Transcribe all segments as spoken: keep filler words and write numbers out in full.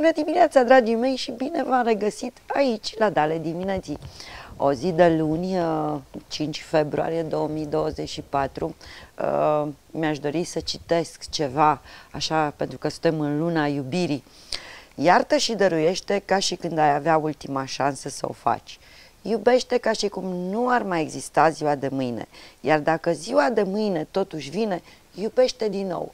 Bună dimineața, dragii mei, și bine v-am regăsit aici, la Dale Dimineții. O zi de luni, cinci februarie două mii douăzeci și patru. Mi-aș dori să citesc ceva, așa, pentru că suntem în luna iubirii. Iartă și dăruiește ca și când ai avea ultima șansă să o faci. Iubește ca și cum nu ar mai exista ziua de mâine. Iar dacă ziua de mâine totuși vine, iubește din nou.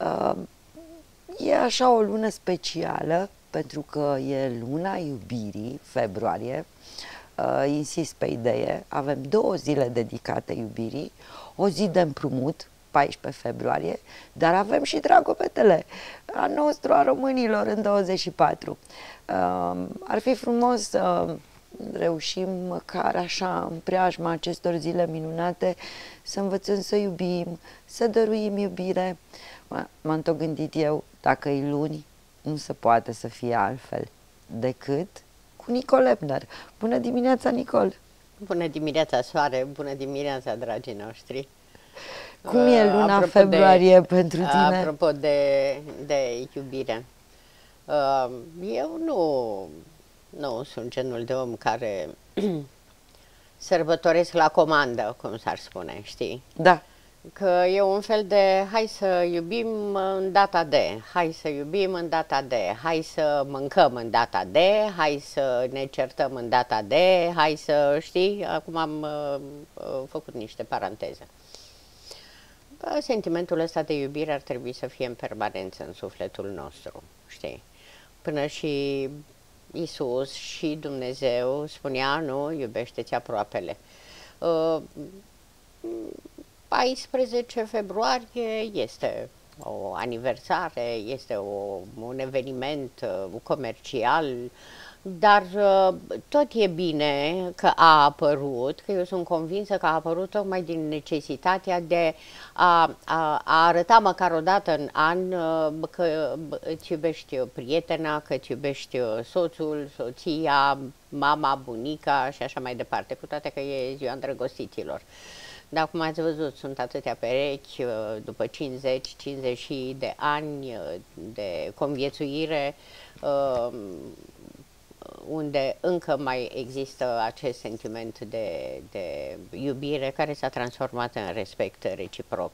E așa o lună specială, pentru că e luna iubirii, februarie. Uh, insist pe idee, avem două zile dedicate iubirii, o zi de împrumut, paisprezece februarie, dar avem și Dragobetele, a nostru, a românilor, în douăzeci și patru. Uh, ar fi frumos să reușim măcar așa, în preajma acestor zile minunate, să învățăm să iubim, să dăruim iubire. M-am tot gândit eu, dacă e luni, nu se poate să fie altfel decât cu Nicol Ebner. Bună dimineața, Nicol! Bună dimineața, soare! Bună dimineața, dragii noștri! Cum e luna uh, februarie de, pentru tine? Apropo de, de iubire, uh, eu nu, nu sunt genul de om care sărbătoresc la comandă, cum s-ar spune, știi? Da. Că e un fel de hai să iubim în data de, hai să iubim în data de, hai să mâncăm în data de, hai să ne certăm în data de, hai să, știi, acum am uh, făcut niște paranteze. Sentimentul ăsta de iubire ar trebui să fie în permanență în sufletul nostru, știi? Până și Iisus și Dumnezeu spunea, nu, iubește-ți aproapele. Uh, paisprezece februarie este o aniversare, este o, un eveniment uh, comercial, dar uh, tot e bine că a apărut, că eu sunt convinsă că a apărut tocmai din necesitatea de a, a, a arăta măcar o dată în an uh, că îți iubești prietena, că îți iubești soțul, soția, mama, bunica și așa mai departe, cu toate că e ziua îndrăgostiților. Dar cum ați văzut, sunt atâtea perechi după cincizeci cincizeci de ani de conviețuire unde încă mai există acest sentiment de, de iubire care s-a transformat în respect reciproc.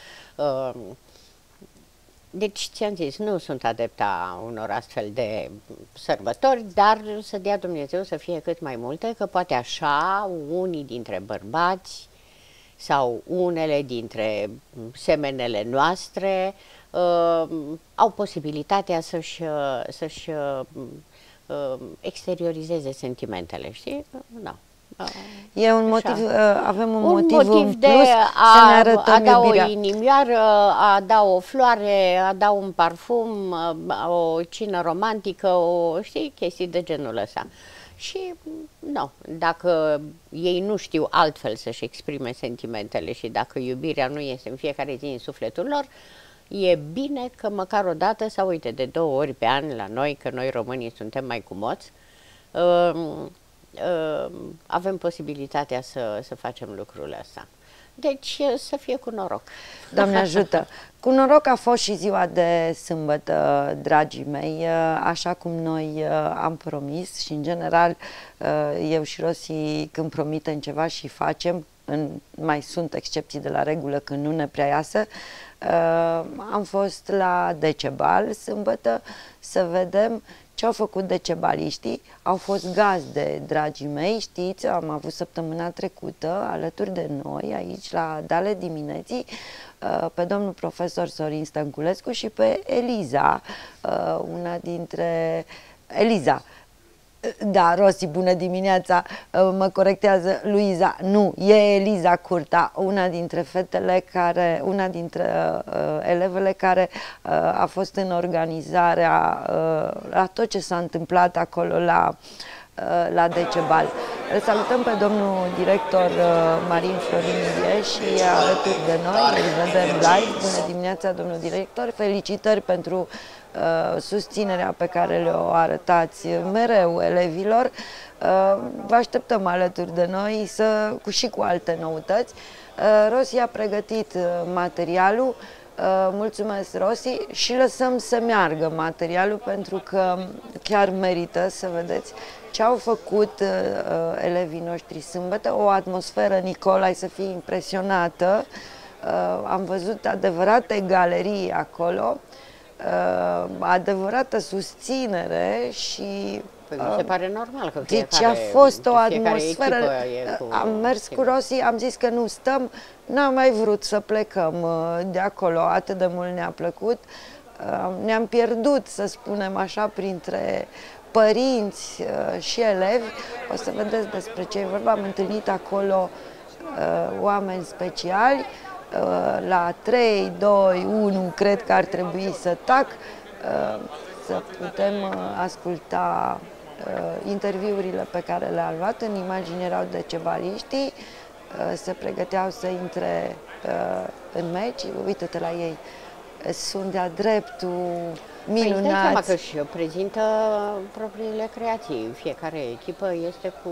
Deci, ți-am zis, nu sunt adepta unor astfel de sărbători, dar să dea Dumnezeu să fie cât mai multe, că poate așa unii dintre bărbați sau unele dintre semenele noastre uh, au posibilitatea să-și să-și uh, exteriorizeze sentimentele, știi? Da. E un motiv, uh, avem un, un motiv, motiv în de plus a, să ne arătăm a da iubirea. o inimioară, a da o floare, a da un parfum, o cină romantică, o, știi, chestii de genul ăsta. Și, nu, dacă ei nu știu altfel să-și exprime sentimentele și dacă iubirea nu este în fiecare zi în sufletul lor, e bine că măcar o dată sau, uite, de două ori pe an la noi, că noi românii suntem mai cumoți, uh, uh, avem posibilitatea să, să facem lucrul ăsta. Deci să fie cu noroc. Doamne ajută! Cu noroc a fost și ziua de sâmbătă, dragii mei, așa cum noi am promis și în general eu și Rosi când promitem ceva și facem, în, mai sunt excepții de la regulă când nu ne prea iasă, am fost la Decebal sâmbătă să vedem ce au făcut decebaliștii. Au fost gazde, dragii mei, știți, am avut săptămâna trecută alături de noi, aici la Dale Dimineții, pe domnul profesor Sorin Stănculescu și pe Eliza, una dintre... Eliza, da, Rosi, bună dimineața, mă corectează Luiza, nu, e Eliza Curta, una dintre fetele care, una dintre uh, elevele care uh, a fost în organizarea, uh, la tot ce s-a întâmplat acolo la, uh, la Decebal. Îl salutăm pe domnul director uh, Marin Florin Ilie și alături de noi, îl vedem live. Bună dimineața, domnul director, felicitări pentru susținerea pe care le-o arătați mereu elevilor. Vă așteptăm alături de noi să, cu, și cu alte noutăți. Rosi a pregătit materialul mulțumesc, Rosi, și lăsăm să meargă materialul, pentru că chiar merită să vedeți ce au făcut uh, elevii noștri sâmbătă. O atmosferă, Nicola, ai să fii impresionată. Uh, am văzut adevărate galerii acolo, uh, adevărată susținere și... Păi mi se pare normal că fiecare, fiecare, deci a fost o atmosferă. Cu... Am mers cu Rosi, am zis că nu stăm, n-am mai vrut să plecăm uh, de acolo, atât de mult ne-a plăcut. Uh, ne-am pierdut, să spunem așa, printre părinți uh, și elevi. O să vedeți despre ce e vorba. Am întâlnit acolo uh, oameni speciali. Uh, la trei, doi, unu, cred că ar trebui să tac, uh, să putem uh, asculta uh, interviurile pe care le-a luat. În imagini erau decebaliștii, uh, se pregăteau să intre uh, în meci. Uită-te la ei, sunt de-a dreptul minunați. Păi, stai seama că și prezintă propriile creații. Fiecare echipă este cu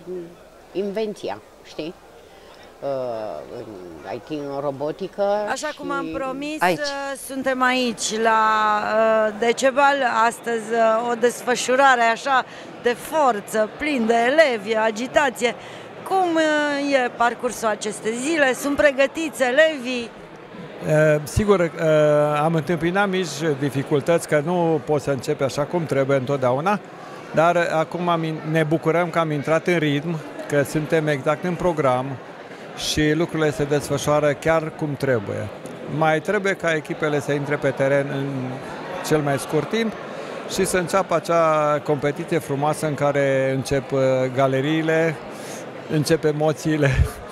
invenția, știi? Uh, în I T, în robotică. Așa și... cum am promis, aici. Suntem aici la uh, Decebal. Astăzi uh, o desfășurare așa de forță, plin de elevi, agitație. Cum uh, e parcursul acestei zile? Sunt pregătiți elevii? Uh, sigur, uh, am întâmpinat mici dificultăți, că nu pot să începe așa cum trebuie întotdeauna, dar acum am, ne bucurăm că am intrat în ritm, că suntem exact în program și lucrurile se desfășoară chiar cum trebuie. Mai trebuie ca echipele să intre pe teren în cel mai scurt timp și să înceapă acea competiție frumoasă în care încep galeriile, încep emoțiile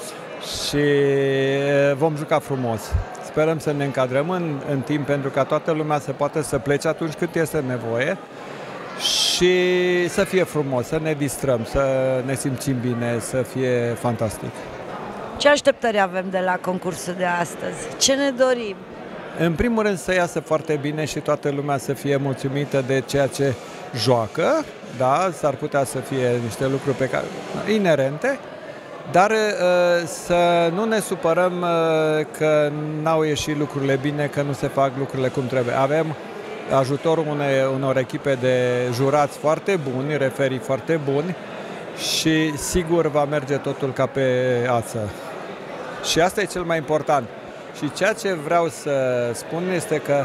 și vom juca frumos. Sperăm să ne încadrăm în, în timp, pentru ca toată lumea să poată să plece atunci când este nevoie și să fie frumos, să ne distrăm, să ne simțim bine, să fie fantastic. Ce așteptări avem de la concursul de astăzi? Ce ne dorim? În primul rând să iasă foarte bine și toată lumea să fie mulțumită de ceea ce joacă, da, s-ar putea să fie niște lucruri pe care, inerente, dar uh, să nu ne supărăm uh, că n-au ieșit lucrurile bine, că nu se fac lucrurile cum trebuie. Avem ajutorul unei, unor echipe de jurați foarte buni, referii foarte buni și sigur va merge totul ca pe ață. Și asta e cel mai important. Și ceea ce vreau să spun este că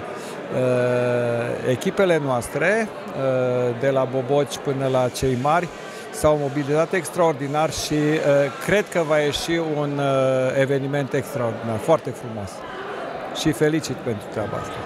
uh, echipele noastre, uh, de la boboci până la cei mari, s-au mobilizat extraordinar și uh, cred că va ieși un uh, eveniment extraordinar, foarte frumos. Și felicit pentru treaba asta.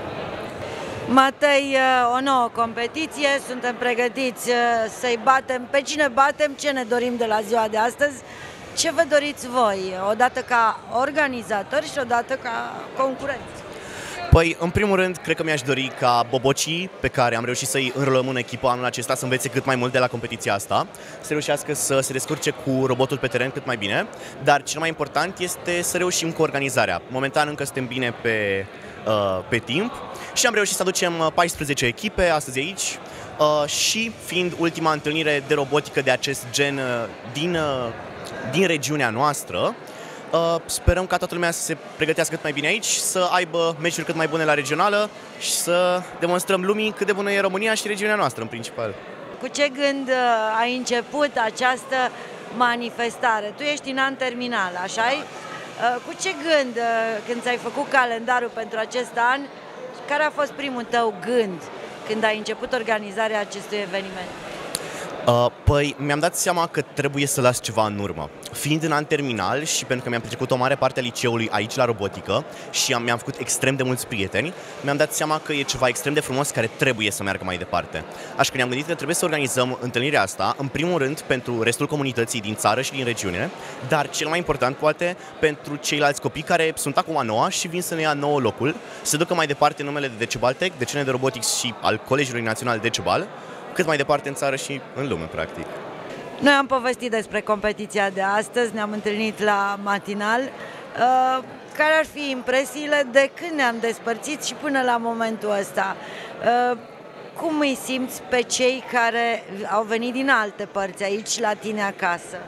Matei, o nouă competiție, suntem pregătiți să-i batem. Pe cine batem? Ce ne dorim de la ziua de astăzi? Ce vă doriți voi, odată ca organizatori și odată ca concurenți? Păi, în primul rând, cred că mi-aș dori ca bobocii pe care am reușit să-i înrolăm în echipă anul acesta să învețe cât mai mult de la competiția asta, să reușească să se descurce cu robotul pe teren cât mai bine, dar cel mai important este să reușim cu organizarea. Momentan încă suntem bine pe, uh, pe timp și am reușit să aducem paisprezece echipe astăzi aici uh, și fiind ultima întâlnire de robotică de acest gen uh, din, uh, din regiunea noastră, Uh, sperăm ca toată lumea să se pregătească cât mai bine aici, să aibă meciuri cât mai bune la regională și să demonstrăm lumii cât de bună e România și regiunea noastră în principal. Cu ce gând uh, ai început această manifestare? Tu ești în an terminal, așa-i? Uh, cu ce gând, uh, când ți-ai făcut calendarul pentru acest an, care a fost primul tău gând când ai început organizarea acestui eveniment? Uh, păi, mi-am dat seama că trebuie să las ceva în urmă. Fiind în an terminal și pentru că mi-am petrecut o mare parte a liceului aici la robotică și am, mi-am făcut extrem de mulți prieteni, mi-am dat seama că e ceva extrem de frumos care trebuie să meargă mai departe. Așa că ne-am gândit că trebuie să organizăm întâlnirea asta, în primul rând pentru restul comunității din țară și din regiune, dar cel mai important poate pentru ceilalți copii care sunt acum a noua și vin să ne ia nouă locul, să ducă mai departe numele de Decebal Tech, de C N de Robotics și al Colegiului Național Decebal, cât mai departe în țară și în lume, practic. Noi am povestit despre competiția de astăzi, ne-am întâlnit la matinal. Uh, care ar fi impresiile de când ne-am despărțit și până la momentul ăsta? Uh, cum îi simți pe cei care au venit din alte părți aici la tine acasă?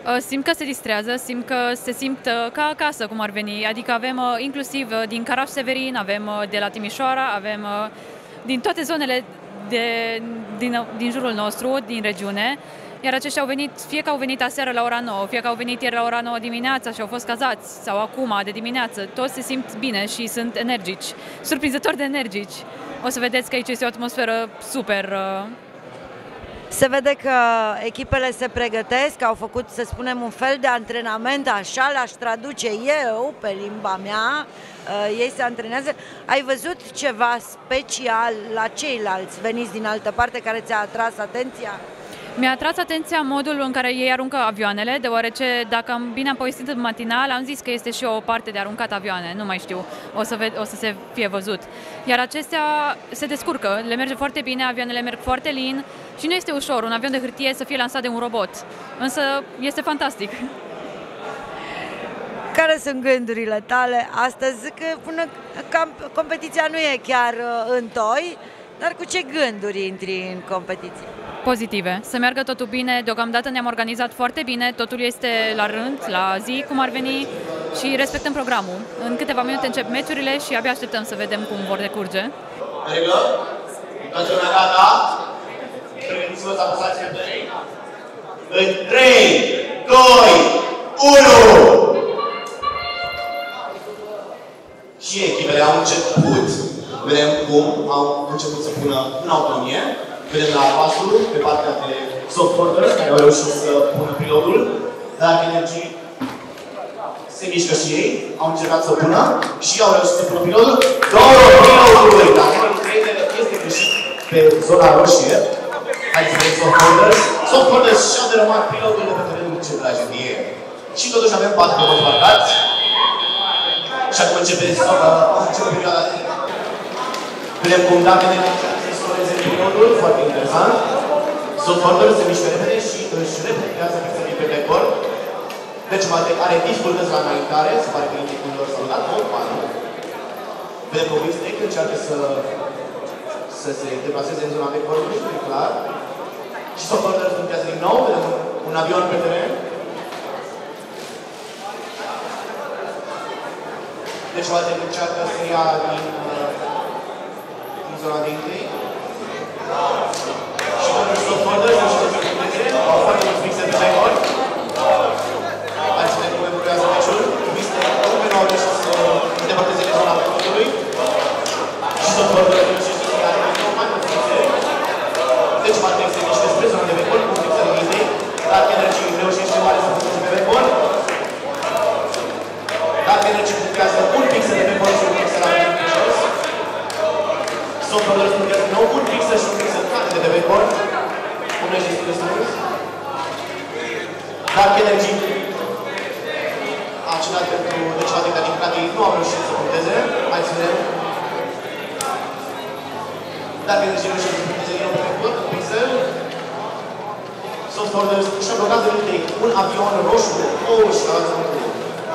Simt că se distrează, simt că se simt ca acasă, cum ar veni. Adică avem inclusiv din Caraș-Severin, avem de la Timișoara, avem din toate zonele de, din, din jurul nostru, din regiune. Iar aceștia au venit, fie că au venit aseară la ora nouă, fie că au venit ieri la ora nouă dimineața și au fost cazați, sau acum, de dimineață. Toți se simt bine și sunt energici, surprinzător de energici. O să vedeți că aici este o atmosferă super. Se vede că echipele se pregătesc, au făcut, să spunem, un fel de antrenament, așa l-aș traduce eu pe limba mea, ei se antrenează. Ai văzut ceva special la ceilalți veniți din altă parte care ți-a atras atenția? Mi-a atras atenția modul în care ei aruncă avioanele, deoarece dacă am bine am povestit în matinal, am zis că este și o parte de aruncat avioane, nu mai știu, o să, ve- o să se fie văzut. Iar acestea se descurcă, le merge foarte bine, avioanele merg foarte lin și nu este ușor un avion de hârtie să fie lansat de un robot, însă este fantastic. Care sunt gândurile tale astăzi? Că până competiția nu e chiar în toi, dar cu ce gânduri intri în competiție? Pozitive. Să meargă totul bine, deocamdată ne-am organizat foarte bine, totul este la rând, la zi, cum ar veni, și respectăm programul. În câteva minute încep meciurile și abia așteptăm să vedem cum vor decurge. Regulă? Toată lumea gata? Pregătiți-vă să apăsați pe trei. În trei, doi, unu! Și echipele au început. Vedem cum au început să pună în autonomie. Vedem la pasul, pe partea de soft order, care au reușit să pună preload-ul. Dark Energy se mișcă și ei, au încercat să pună și au reușit să pună preload-ul. Două preload-uri, dar numărul trei este greșit pe zona roșie. Haideți să vedem soft orders. Soft orders și-au derămat preload-urile pe terenul ce tragedie. Și totuși avem patru roboți marcați. Și acum începe, începe perioada de... Vedem cum Dark Energy preload-ul, foarte interesant. Soft order se mișcă repede și își replicează pixelii pe record. Deci are dificultăți la înaintare, se pare că indicul lor s-au dat nou, nu? Vedem că Wistec încearcă să, să se deplaseze în zona recordului, e clar. Și soft order punctează din nou, vedem un, un avion pe teren. Deci Wistec încearcă să ia din, din zona de intake. Și totuși soft order nu știu să se puncteze, au foarte mulți pixel pe record. Hai să vedem cum evoluează meciul. Wistec încă nu au reușit să îndepărteze de zona recordului. Și soft order reușește să ia din nou mai mulți pixel. Deci Wistec se mișcă spre zona de record cu pixel de intake. Dark Energy reușește oare să puncteze pe record. Dark Energy punctează un pixel de record și un pixel la de jos. Soft order punctează din nou un pixel și un pixel de de record. Unul este destul de strâns. Dark Energy a cedat pentru deci Wistec, dar din păcate nu au reușit să puncteze. Hai să vedem. Dark Energy reușește să puncteze din nou pe record, un pixel. Soft order și-a blocat în intake un avion roșu. Oh, și a luat mult.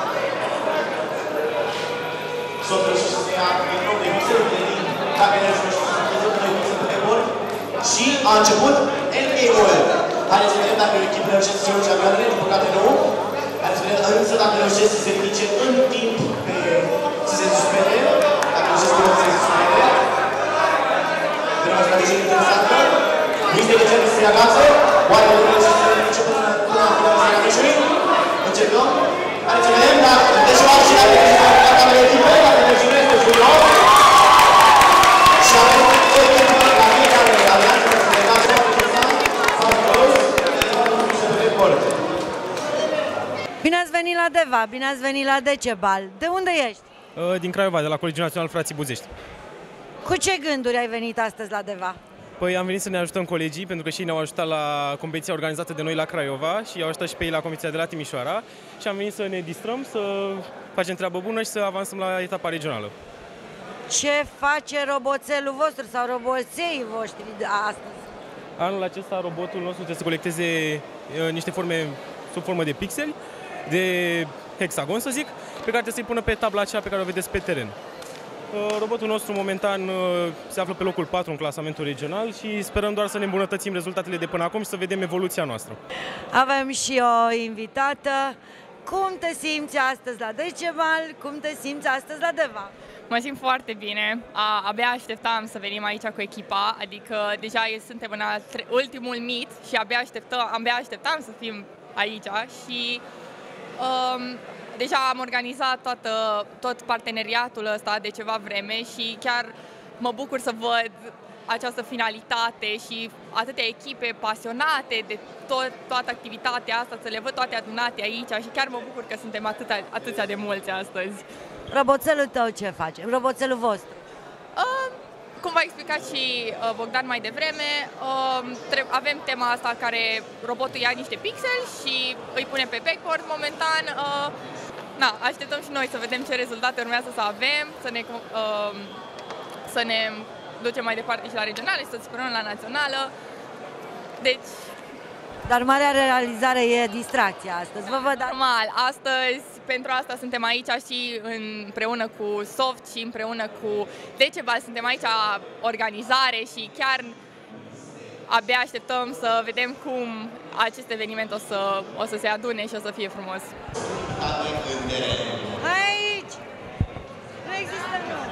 Soft reușește să ia din nou de pixel de din Dark Energy reușește să puncteze un doi pixel pe record. Și a început N K O L. Haideți să vedem dacă echipele reușesc să iau avioanele, din păcate nu. Haideți să vedem însă dacă reușesc să se ridice în timp pe... să se suspende. Dacă reușesc să se suspende. Vedem o strategie interesantă. Wistec începe să ia gață. Oare nu reușesc să se ridice până la finalizarea meciului? Încercăm. Haideți să vedem dacă... Deci o și dacă ambele echipe, dacă Energy este full off. Și avem o echipă la fiecare alianță să se legați foarte interesant. Sau close. Și să record. Bine ați venit la Deva, bine ați venit la Decebal. De unde ești? Din Craiova, de la Colegiul Național Frații Buzești. Cu ce gânduri ai venit astăzi la Deva? Păi am venit să ne ajutăm colegii, pentru că și ei ne-au ajutat la competiția organizată de noi la Craiova și i-au ajutat și pe ei la competiția de la Timișoara și am venit să ne distrăm, să facem treabă bună și să avansăm la etapa regională. Ce face roboțelul vostru sau roboței voștri astăzi? Anul acesta robotul nostru trebuie să colecteze uh, niște forme sub formă de pixeli, de hexagon să zic, pe care trebuie să-i pună pe tabla aceea pe care o vedeți pe teren. Robotul nostru momentan se află pe locul patru în clasamentul regional și sperăm doar să ne îmbunătățim rezultatele de până acum și să vedem evoluția noastră. Avem și o invitată. Cum te simți astăzi la Decebal? Cum te simți astăzi la Deva? Mă simt foarte bine. A, abia așteptam să venim aici cu echipa, adică deja suntem în ultimul meet și abia așteptam, abia așteptam să fim aici și um, deja am organizat toată, tot parteneriatul ăsta de ceva vreme și chiar mă bucur să văd această finalitate și atâtea echipe pasionate de tot, toată activitatea asta, să le văd toate adunate aici și chiar mă bucur că suntem atâta, atâția de mulți astăzi. Roboțelul tău ce face? Roboțelul vostru? Uh, cum v-a explicat și uh, Bogdan mai devreme, uh, avem tema asta care robotul ia niște pixeli și îi pune pe backboard momentan. Uh, na, așteptăm și noi să vedem ce rezultate urmează să avem, să ne, uh, să ne ducem mai departe și la regionale și să sperăm la națională. Deci... Dar marea realizare e distracția astăzi, vă văd. Normal, astăzi pentru asta suntem aici și împreună cu Soft și împreună cu Decebal suntem aici organizare și chiar abia așteptăm să vedem cum acest eveniment o să, o să se adune și o să fie frumos. Aici! Nu există nu.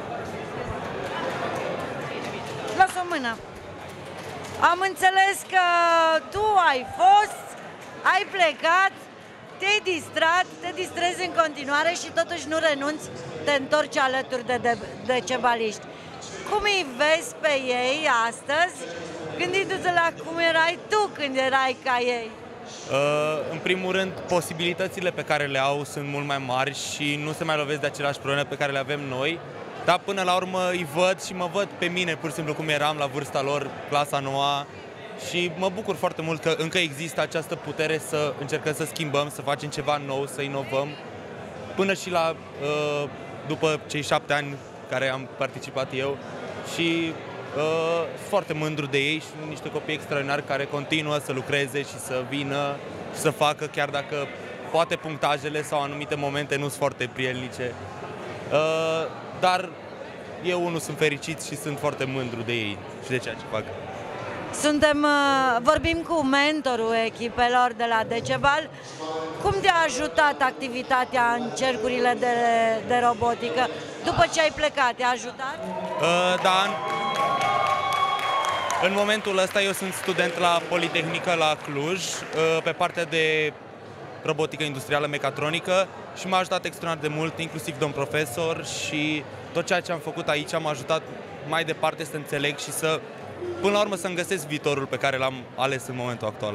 Lasă o mână. Am înțeles că tu ai fost, ai plecat, te-ai distrat, te distrezi în continuare și totuși nu renunți, te întorci alături de, de, de cebaliști. Cum îi vezi pe ei astăzi, gândindu-te la cum erai tu când erai ca ei? Uh, în primul rând, posibilitățile pe care le au sunt mult mai mari și nu se mai lovesc de aceleași probleme pe care le avem noi. Dar până la urmă îi văd și mă văd pe mine, pur și simplu, cum eram la vârsta lor, clasa nouă. Și mă bucur foarte mult că încă există această putere să încercăm să schimbăm, să facem ceva nou, să inovăm. Până și la, după cei șapte ani care am participat eu. Și uh, foarte mândru de ei și sunt niște copii extraordinari care continuă să lucreze și să vină și să facă, chiar dacă poate punctajele sau anumite momente nu sunt foarte prielnice. Uh, Dar eu unul sunt fericit și sunt foarte mândru de ei și de ceea ce fac. Suntem, vorbim cu mentorul echipelor de la Decebal. Cum te-a ajutat activitatea în cercurile de, de robotică? După ce ai plecat, te-a ajutat? Uh, da. În, în momentul ăsta eu sunt student la Politehnică la Cluj, uh, pe partea de robotică industrială mecatronică și m-a ajutat extraordinar de mult, inclusiv domn profesor, și tot ceea ce am făcut aici m-a ajutat mai departe să înțeleg și să, până la urmă, să-mi găsesc viitorul pe care l-am ales în momentul actual.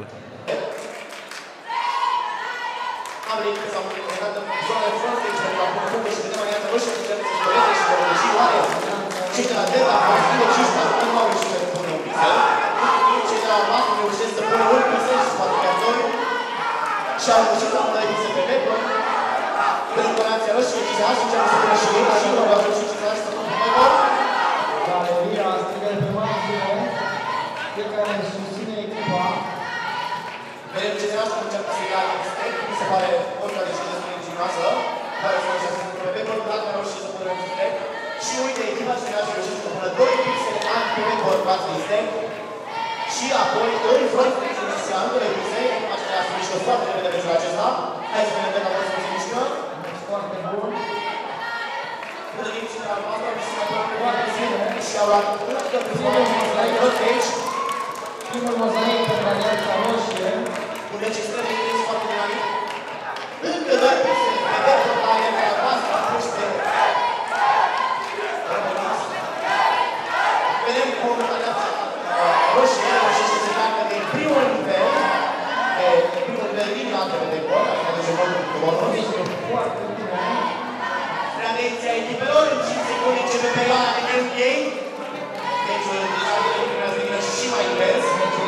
Și au reușit să pună evițe pe Bacon, pentru că ne-ați arăt și Cizaș și ce-am spune și ei, și nu v-ați reușit Cizaș să pună pe Bacon. Galeria strigă pe margine, cei care susține echipa. Vedem Cizaș că încearcă să ia la stec, mi se pare oricare deși destul de inginoasă, care să reușească să pună pe Bacon, dar nu a reușit să pună pe stec. Și uite, echipa Cizaș a reușit să pună doi pixele ani pe Bacon față de stec. Și apoi, în front, se ambele pixele, așa se mișcă foarte repede pe jurul acesta. Hai să vedem dacă vreau să se mișcă. Foarte bun. Până din și de la noastră, și se mai foarte bine. Și au luat până că primul mozaic aici. Primul mozaic pentru Alianța Roșie. Un registrări de interes foarte dinamic. Încă doi pixele, vedem la Alianța noastră, puși pe... Vedem cum Alianța Roșie reușește să treacă de primul nivel, de primul nivel din altele de gol, așa de ce vorbim cu golul. Foarte bine. Reacția echipelor în cinci secunde începe perioada de gameplay. Deci, deja de echipele să devină și mai invers.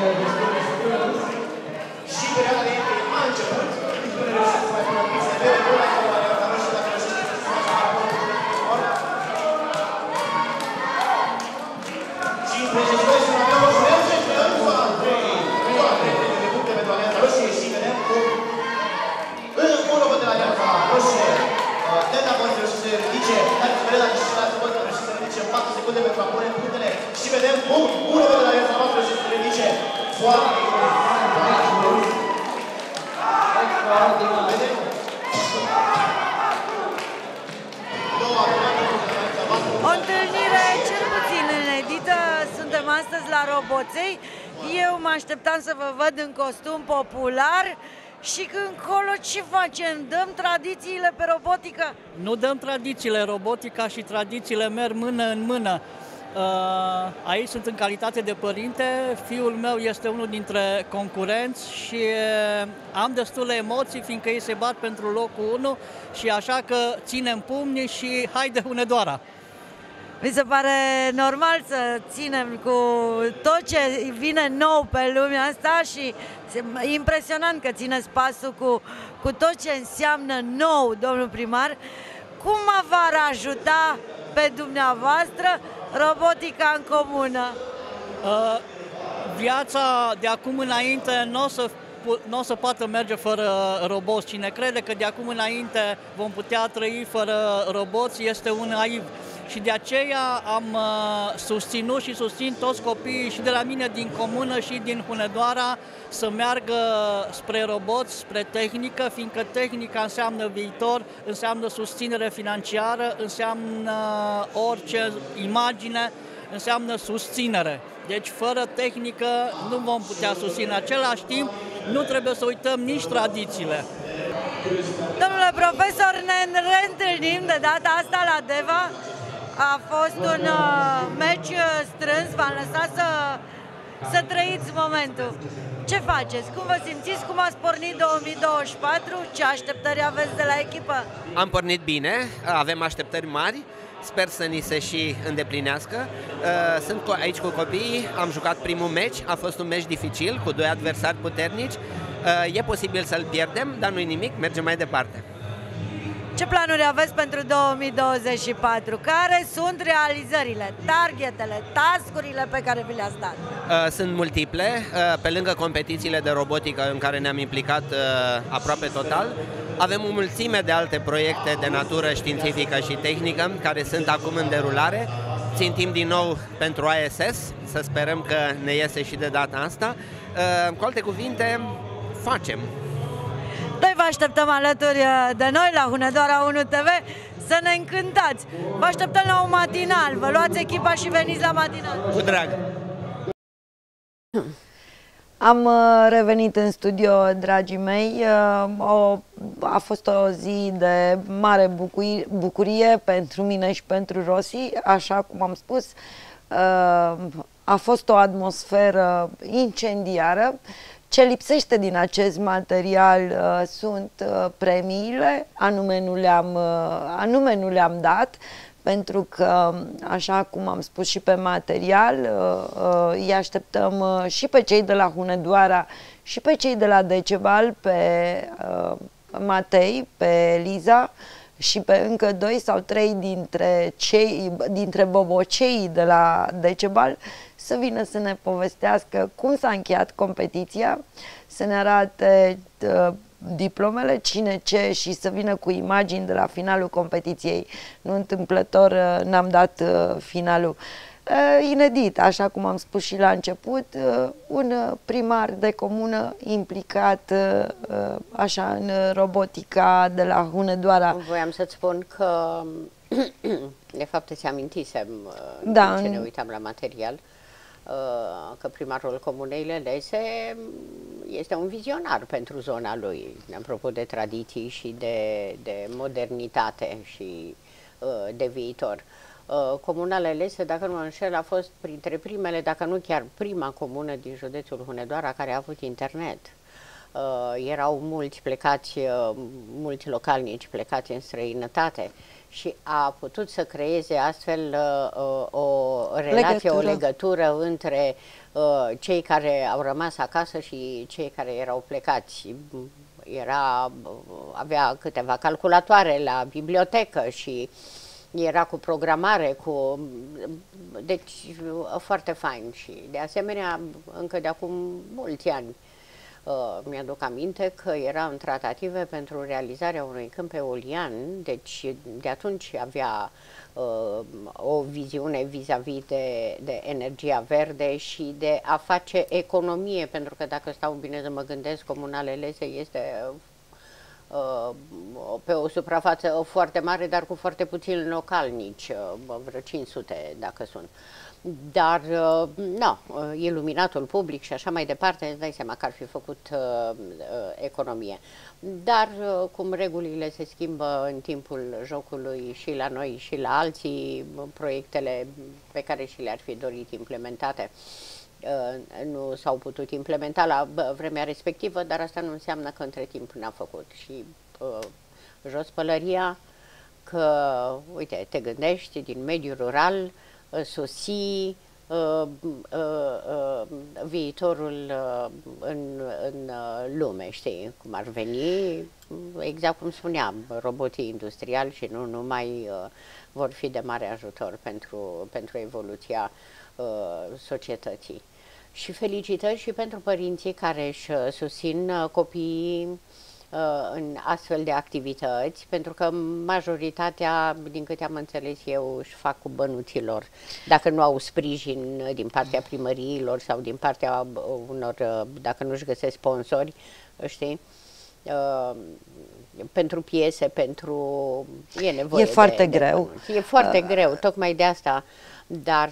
Și perioada de gameplay a început. Echipele reușesc să mai pună pixele pe gol, dacă nu mai Alianța Roșie, dacă reușește să se facă mai mult de gol. cincisprezece secunde și mai avem o șurență și în zona trei. În zona trei de puncte pentru Alianța Roșie și vedem cum în un robot de la Alianța Roșie Tenda Bănți reușește să ridice, dar să vedem dacă și la pentru a pune punctele și vedem cum unul de la viața noastră și se ridice foarte o întâlnire cel puțin inedită. Suntem astăzi la Roboței. Eu mă așteptam să vă văd în costum popular. Și încolo ce facem? Dăm tradițiile pe robotică? Nu dăm tradițiile, robotica și tradițiile merg mână în mână. Aici sunt în calitate de părinte, fiul meu este unul dintre concurenți și am destule emoții fiindcă ei se bat pentru locul unu și așa că ținem pumnii și haide Hunedoara! Mi se pare normal să ținem cu tot ce vine nou pe lumea asta și e impresionant că țineți pasul cu, cu tot ce înseamnă nou, domnul primar. Cum v-ar ajuta pe dumneavoastră robotica în comună? Uh, viața de acum înainte nu o să, n-o să poată merge fără roboți. Cine crede că de acum înainte vom putea trăi fără roboți este un naiv. Și de aceea am uh, susținut și susțin toți copiii și de la mine din comună și din Hunedoara să meargă spre roboți, spre tehnică, fiindcă tehnica înseamnă viitor, înseamnă susținere financiară, înseamnă orice imagine, înseamnă susținere. Deci fără tehnică nu vom putea susține. În același timp nu trebuie să uităm nici tradițiile. Domnule profesor, ne reîntâlnim de data asta la Deva. A fost un uh, meci strâns, v-am lăsat să, să trăiți momentul. Ce faceți? Cum vă simțiți? Cum ați pornit două mii douăzeci și patru? Ce așteptări aveți de la echipă? Am pornit bine, avem așteptări mari, sper să ni se și îndeplinească. Sunt aici cu copiii, am jucat primul meci, a fost un meci dificil, cu doi adversari puternici. E posibil să-l pierdem, dar nu-i nimic, mergem mai departe. Ce planuri aveți pentru două mii douăzeci și patru? Care sunt realizările, targetele, task-urile pe care vi le-ați dat? Sunt multiple, pe lângă competițiile de robotică în care ne-am implicat aproape total, avem o mulțime de alte proiecte de natură științifică și tehnică care sunt acum în derulare. Țintim din nou pentru I S S, să sperăm că ne iese și de data asta. Cu alte cuvinte, facem. Noi vă așteptăm alături de noi la Hunedoara unu T V să ne încântați. Vă așteptăm la un matinal. Vă luați echipa și veniți la matinal. Cu drag! Am revenit în studio, dragii mei. A fost o zi de mare bucurie pentru mine și pentru Rossi, așa cum am spus. A fost o atmosferă incendiară. Ce lipsește din acest material uh, sunt uh, premiile, anume nu le-am uh, anume nu le-am dat, pentru că, așa cum am spus și pe material, uh, uh, îi așteptăm uh, și pe cei de la Hunedoara și pe cei de la Decebal, pe uh, Matei, pe Liza și pe încă doi sau trei dintre, cei, dintre boboceii de la Decebal să vină să ne povestească cum s-a încheiat competiția, să ne arate uh, diplomele, cine ce și să vină cu imagini de la finalul competiției. Nu întâmplător uh, n-am dat uh, finalul. Uh, inedit, așa cum am spus și la început, uh, un primar de comună implicat uh, uh, așa în robotica de la Hunedoara. Voiam să-ți spun că de fapt îți amintisem uh, da, ce ne uitam la material, că primarul Comunei Lelese este un vizionar pentru zona lui, apropo de tradiții și de, de modernitate și de viitor. Comuna Lelese, dacă nu mă înșel, a fost printre primele, dacă nu chiar prima comună din județul Hunedoara care a avut internet. Erau mulți plecați, mulți localnici plecați în străinătate și a putut să creeze astfel uh, o relație, legătură. o legătură între uh, cei care au rămas acasă și cei care erau plecați. Era, avea câteva calculatoare la bibliotecă și era cu programare, cu... deci foarte fain și de asemenea încă de acum mulți ani Uh, mi-aduc aminte că era în tratative pentru realizarea unui câmp eolian, deci de atunci avea uh, o viziune vis-a-vis de, de energia verde și de a face economie, pentru că dacă stau bine să mă gândesc, Comunal Elese este uh, pe o suprafață foarte mare, dar cu foarte puțini localnici, uh, vreo cinci sute dacă sunt. Dar, nu, iluminatul public și așa mai departe, îți dai seama că ar fi făcut uh, uh, economie. Dar, uh, cum regulile se schimbă în timpul jocului și la noi și la alții, proiectele pe care și le-ar fi dorit implementate uh, nu s-au putut implementa la vremea respectivă, dar asta nu înseamnă că între timp n-a făcut. Și uh, jos pălăria, că, uite, te gândești din mediul rural, sosi uh, uh, uh, viitorul uh, în, în lume, știi, cum ar veni, exact cum spuneam, roboții industriali și nu numai uh, vor fi de mare ajutor pentru, pentru evoluția uh, societății. Și felicitări și pentru părinții care își susțin uh, copiii în astfel de activități, pentru că majoritatea, din câte am înțeles eu, își fac cu bănuților, dacă nu au sprijin din partea primăriilor sau din partea unor, dacă nu își găsesc sponsori, știi, pentru piese, pentru... e nevoie E foarte de, greu. De e foarte uh, greu, tocmai de asta, dar...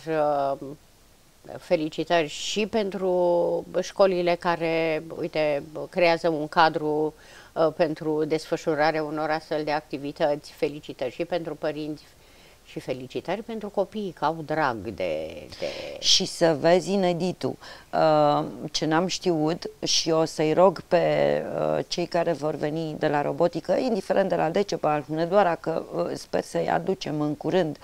felicitări și pentru școlile care, uite, creează un cadru uh, pentru desfășurarea unor astfel de activități, felicitări și pentru părinți și felicitări pentru copiii, că au drag de... de... Și să vezi ineditul, uh, ce n-am știut și o să-i rog pe uh, cei care vor veni de la robotică, indiferent de la Decebal, Hunedoara, că uh, sper să-i aducem în curând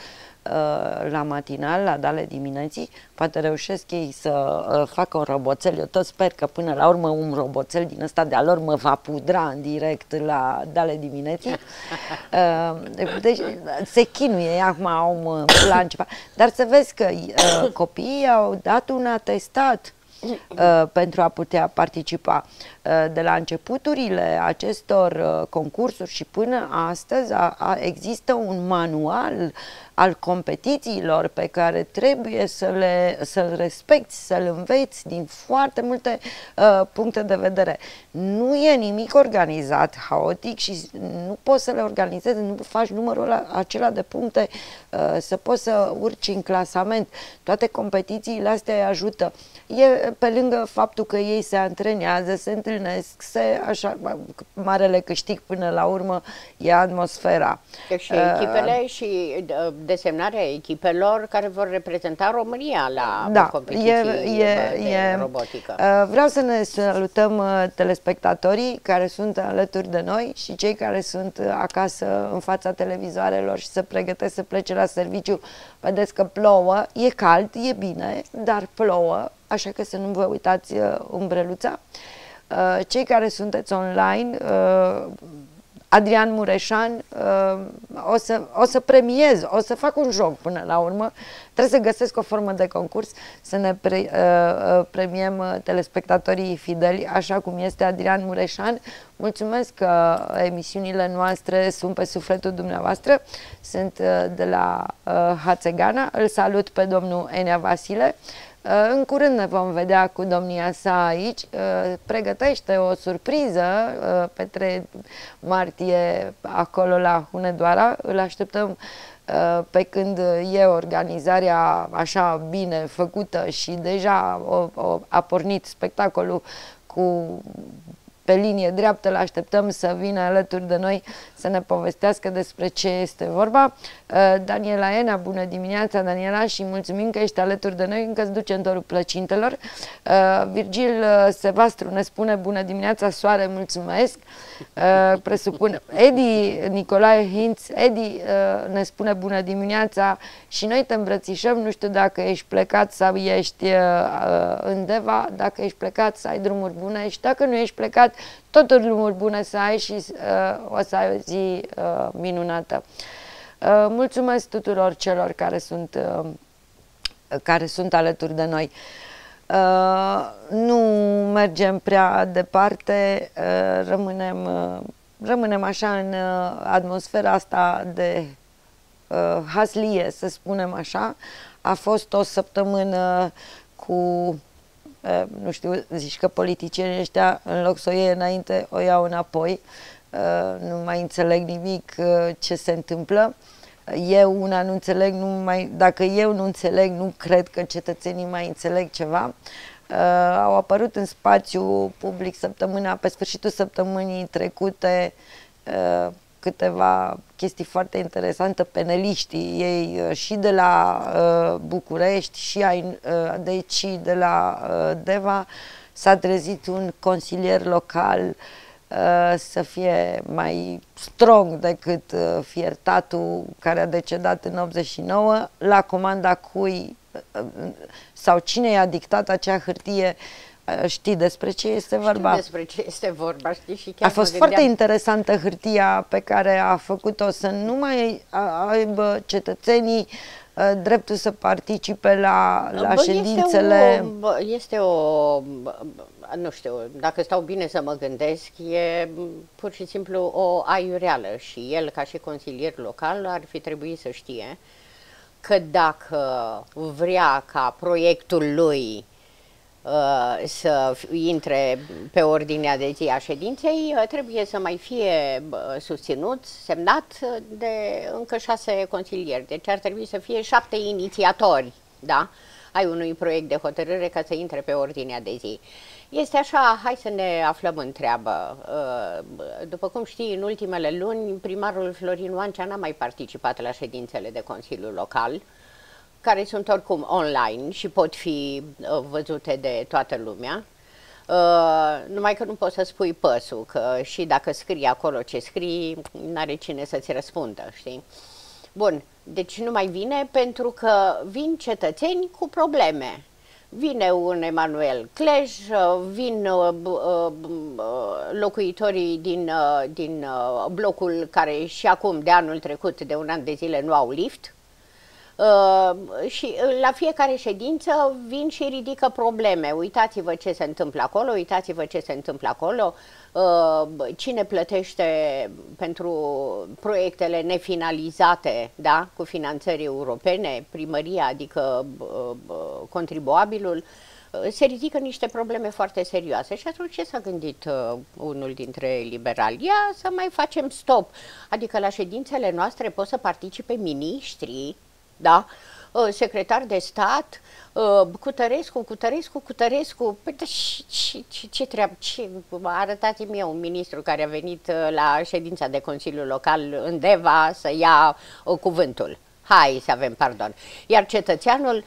la matinal, la Dale dimineții, poate reușesc ei să uh, facă un roboțel. Eu tot sper că până la urmă un roboțel din ăsta de-a lor mă va pudra în direct la Dale dimineții. Uh, deci se chinuie, acum au un plan ceva. Dar să vezi că uh, copiii au dat un atestat Uh, pentru a putea participa. Uh, de la începuturile acestor uh, concursuri și până astăzi a, a, există un manual al competițiilor pe care trebuie să le, să-l respecti, să-l înveți din foarte multe uh, puncte de vedere. Nu e nimic organizat haotic și nu poți să le organizezi, nu faci numărul acela de puncte uh, să poți să urci în clasament. Toate competițiile astea îi ajută. E pe lângă faptul că ei se antrenează, se întâlnesc, se, așa, marele câștig până la urmă e atmosfera. Și echipele uh, și desemnarea echipelor care vor reprezenta România la da, competiții e, e, de e, robotică. Uh, vreau să ne salutăm telespectatorii care sunt alături de noi și cei care sunt acasă în fața televizoarelor și se pregătesc să plece la serviciu. Vedeți că plouă, e cald, e bine, dar plouă, așa că să nu vă uitați uh, umbreluța. Uh, cei care sunteți online, uh, Adrian Mureșan, uh, o, să, o să premiez, o să fac un joc până la urmă. Trebuie să găsesc o formă de concurs să ne pre, uh, premiem telespectatorii fideli, așa cum este Adrian Mureșan. Mulțumesc că emisiunile noastre sunt pe sufletul dumneavoastră. Sunt uh, de la uh, Hațegana. Îl salut pe domnul Enea Vasile. În curând ne vom vedea cu domnia sa aici. Pregătește o surpriză pe trei martie acolo la Hunedoara. Îl așteptăm pe când e organizarea așa bine făcută și deja a pornit spectacolul cu pe linie dreaptă, îl așteptăm să vină alături de noi să ne povestească despre ce este vorba. Daniela Enea, bună dimineața, Daniela, și mulțumim că ești alături de noi, încă îți duce în dorul plăcintelor. Virgil Sevastru ne spune bună dimineața, soare, mulțumesc. Presupun. Edi Nicolae Hinț, Edi ne spune bună dimineața și noi te îmbrățișăm, nu știu dacă ești plecat sau ești în Deva, dacă ești plecat să ai drumuri bune și dacă nu ești plecat, tot drumuri bune să ai și uh, o să ai o zi uh, minunată. Uh, mulțumesc tuturor celor care sunt, uh, care sunt alături de noi. Uh, nu mergem prea departe, uh, rămânem, uh, rămânem așa în uh, atmosfera asta de uh, haslie, să spunem așa. A fost o săptămână cu, uh, nu știu, zici că politicienii ăștia, în loc să o iei înainte, o iau înapoi. Uh, nu mai înțeleg nimic uh, ce se întâmplă. Eu una nu înțeleg, nu mai, dacă eu nu înțeleg, nu cred că cetățenii mai înțeleg ceva. Uh, au apărut în spațiu public săptămâna, pe sfârșitul săptămânii trecute, uh, câteva chestii foarte interesante. Peneliștii ei uh, și de la uh, București și ai, uh, deci și de la uh, Deva s-a trezit un consilier local uh, să fie mai strong decât uh, fiertatul care a decedat în optzeci și nouă, la comanda cui uh, sau cine i-a dictat acea hârtie. Știi despre ce este vorba? Știu despre ce este vorba, știi, și chiar a fost foarte interesantă hârtia pe care a făcut-o, să nu mai aibă cetățenii uh, dreptul să participe la, la Bă, ședințele. Este o, este o, nu știu, dacă stau bine să mă gândesc, e pur și simplu o aiureală și el, ca și consilier local, ar fi trebuit să știe că dacă vrea ca proiectul lui să intre pe ordinea de zi a ședinței, trebuie să mai fie susținut, semnat de încă șase consilieri. Deci ar trebui să fie șapte inițiatori, da, ai unui proiect de hotărâre ca să intre pe ordinea de zi. Este așa, hai să ne aflăm în treabă. După cum știi, în ultimele luni, primarul Florin Oancea n-a mai participat la ședințele de Consiliu Local, care sunt oricum online și pot fi uh, văzute de toată lumea. Uh, numai că nu poți să spui păsul, că și dacă scrii acolo ce scrii, n-are cine să-ți răspundă, știi? Bun, deci nu mai vine pentru că vin cetățeni cu probleme. Vine un Emanuel Clej, vin uh, uh, locuitorii din, uh, din uh, blocul care și acum, de anul trecut, de un an de zile, nu au lift. Uh, și la fiecare ședință vin și ridică probleme. Uitați-vă ce se întâmplă acolo, uitați-vă ce se întâmplă acolo, uh, cine plătește pentru proiectele nefinalizate, da, cu finanțări europene, primăria, adică uh, contribuabilul. Uh, se ridică niște probleme foarte serioase și atunci ce s-a gândit uh, unul dintre liberali? Ia să mai facem stop, adică la ședințele noastre pot să participe miniștrii, da? Secretar de stat, Cutărescu, Cutărescu, Cutărescu. Păi, ce, ce, ce treabă? Ce? Arătați-mi mie un ministru care a venit la ședința de Consiliu Local în Deva să ia cuvântul. Hai să avem pardon. Iar cetățeanul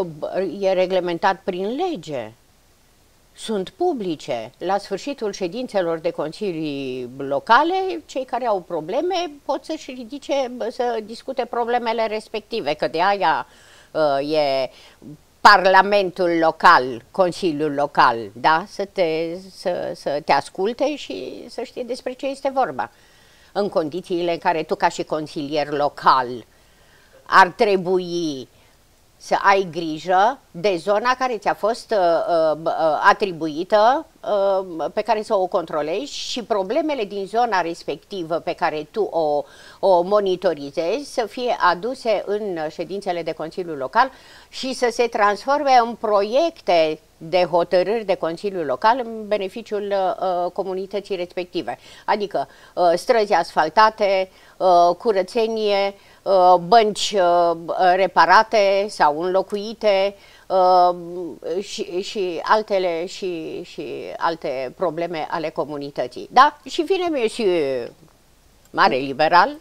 e reglementat prin lege. Sunt publice. La sfârșitul ședințelor de consilii locale, cei care au probleme pot să-și ridice, să discute problemele respective, că de aia uh, e Parlamentul local, Consiliul local, da? Să te, să, să te asculte și să știi despre ce este vorba. În condițiile în care tu, ca și consilier local, ar trebui să ai grijă de zona care ți-a fost uh, uh, atribuită, uh, pe care să o controlezi, și problemele din zona respectivă pe care tu o, o monitorizezi să fie aduse în ședințele de Consiliu Local și să se transforme în proiecte de hotărâri de Consiliu Local în beneficiul uh, comunității respective. Adică uh, străzi asfaltate, uh, curățenie, uh, bănci uh, reparate sau înlocuite uh, și, și, altele, și, și alte probleme ale comunității. Da? Și vine mie și mare liberal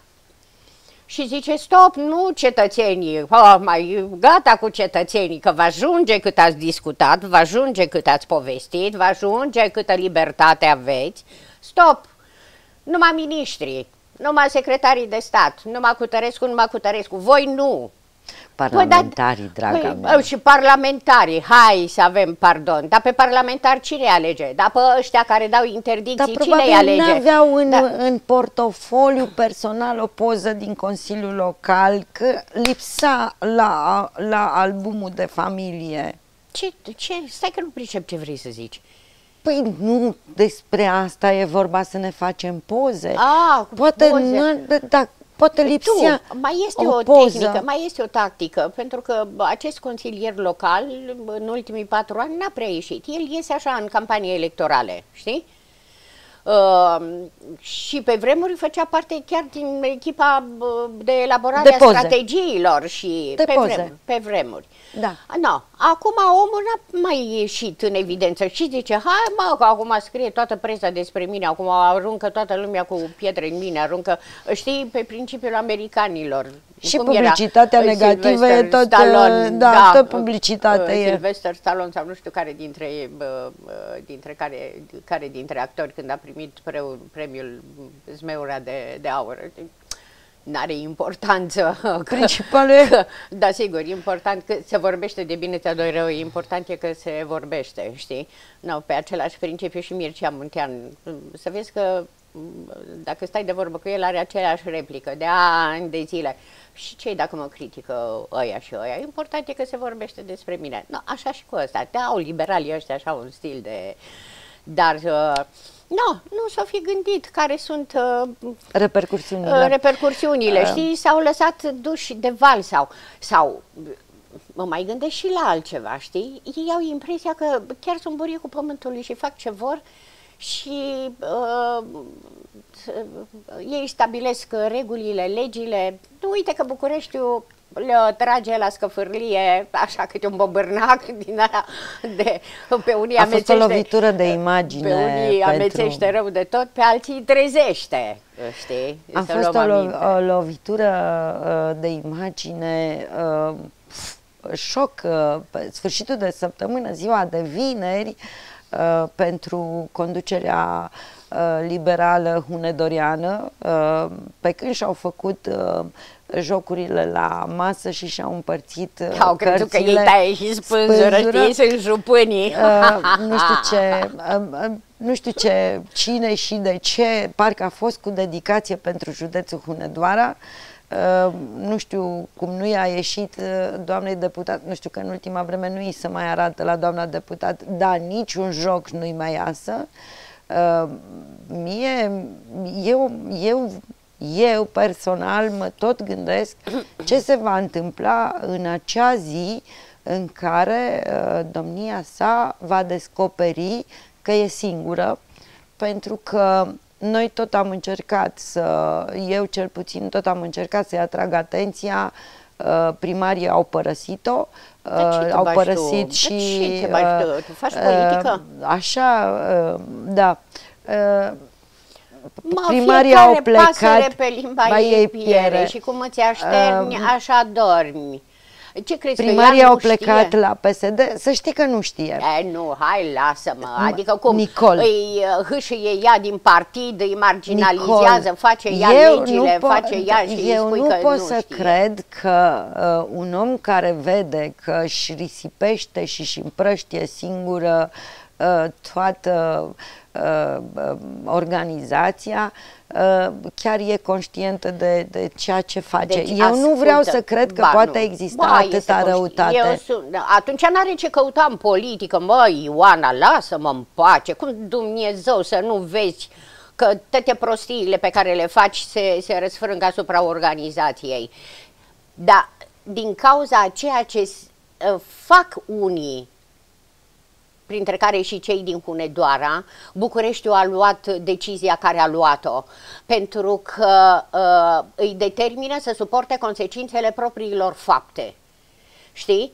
și zice, stop, nu cetățenii, oh, mai gata cu cetățenii, că vă ajunge cât ați discutat, vă ajunge cât ați povestit, vă ajunge câtă libertate aveți, stop, numai miniștrii, numai secretarii de stat, numai Cutărescu, numai Cutărescu, voi nu. Parlamentarii, păi, da, draga păi, mea. Și parlamentarii, hai să avem pardon, dar pe parlamentari cine îi alege? Dar pe ăștia care dau interdicții, dar cine îi alege? Dar probabil n-aveau în, da. în portofoliu personal o poză din Consiliul Local, că lipsa la, la albumul de familie. Ce, ce? Stai că nu pricep ce vrei să zici. Păi nu despre asta e vorba, să ne facem poze. A, cu poate poze. Nu, da, poate lipsea tu, mai este o, o, poză. tehnică, mai este o tactică, pentru că acest consilier local în ultimii patru ani n-a prea ieșit. El iese așa în campanie electorale, știi? Uh, și pe vremuri făcea parte chiar din echipa de elaborare de a strategiilor și de pe, poze. vremuri, pe vremuri. Da. No. Acum omul n-a mai ieșit în evidență și zice, hai mă, că acum scrie toată presa despre mine, acum aruncă toată lumea cu pietre în mine, aruncă, știi, pe principiul americanilor. Și Cum publicitatea era? negativă e tot, Stallone, da, da, tot publicitatea e. Sylvester Stallone sau nu știu care dintre, dintre care, care dintre actori când a primit pre, premiul Zmeura de, de Aur. N-are importanță. Principalul că, da, sigur, important că se vorbește de bine, ți-a doi rău, important e că se vorbește, știi? No, pe același principiu și Mircea Muntean. Să vezi că dacă stai de vorbă cu el, are aceeași replică de ani de zile. Și ce dacă mă critică ăia și ăia? Important e că se vorbește despre mine. No, așa și cu ăsta. Te au liberalii ăștia așa un stil de... Dar... Uh, No, nu s-au fi gândit care sunt uh, repercursiunile. Uh, repercursiunile, uh. știi? S-au lăsat duși de val sau, sau mă mai gândesc și la altceva, știi? Ei au impresia că chiar sunt burie cu pământului și fac ce vor și uh, ei stabilesc regulile, legile. Nu uite că Bucureștiul le trage la scăfârlie, așa câte un bobârnac din aia, de, pe unii a amețește. A fost o lovitură de imagine. Pe unii pentru... amețește rău de tot, pe alții îi trezește, știi? A fost o, lo o lovitură uh, de imagine, uh, șoc, uh, pe sfârșitul de săptămână, ziua de vineri, uh, pentru conducerea uh, liberală hunedoriană, uh, pe când și-au făcut uh, jocurile la masă și și-au împărțit uh, Au crezut că ei taie și spânzură, știi, sunt jupânii. Uh, nu știu ce, uh, uh, nu știu ce, cine și de ce, parcă a fost cu dedicație pentru județul Hunedoara. Uh, nu știu cum nu i-a ieșit uh, doamnei deputat, nu știu că în ultima vreme nu i se mai arată la doamna deputat, dar niciun joc nu-i mai iasă. Uh, mie, eu, eu Eu personal mă tot gândesc ce se va întâmpla în acea zi în care uh, domnia sa va descoperi că e singură, pentru că noi tot am încercat să, eu cel puțin tot am încercat să-i atrag atenția, uh, primarii au părăsit-o, uh, au părăsit tu? și... Ce te uh, tu? Tu faci politică? Uh, așa, uh, da. Uh, Mă, primarii au plecat, pe limba ei piere și cum îți așterni, uh, așa dormi. Ce crezi primarii că au plecat știe? La P S D? Să știi că nu știe. E, nu, hai, lasă-mă. Adică cum Nicol. îi hâșâie ea din partid, îi marginalizează, Nicol. Face ea eu legile, face ea și eu îi spui nu că pot nu să știe. cred că uh, un om care vede că își risipește și își împrăștie singură uh, toată Uh, uh, organizația uh, chiar e conștientă de, de ceea ce face. Deci, Eu ascultă, nu vreau să cred că ba, poate nu. exista ba, atâta răutate. Eu sunt, atunci n-are ce căuta în politică. Măi, Ioana, lasă-mă în pace. Cum Dumnezeu să nu vezi că toate prostiile pe care le faci se, se răsfrâng asupra organizației. Dar din cauza a ceea ce uh, fac unii, printre care și cei din Hunedoara, Bucureștiul a luat decizia care a luat-o, pentru că uh, îi determină să suporte consecințele propriilor fapte, știi?